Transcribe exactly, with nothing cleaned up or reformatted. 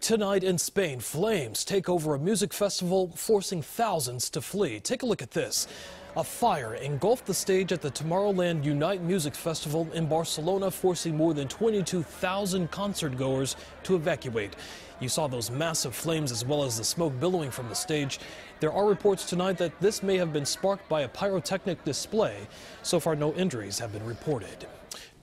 Tonight in Spain, flames take over a music festival, forcing thousands to flee. Take a look at this. A fire engulfed the stage at the Tomorrowland Unite Music Festival in Barcelona, forcing more than twenty-two thousand concertgoers to evacuate. You saw those massive flames as well as the smoke billowing from the stage. There are reports tonight that this may have been sparked by a pyrotechnic display. So far, no injuries have been reported.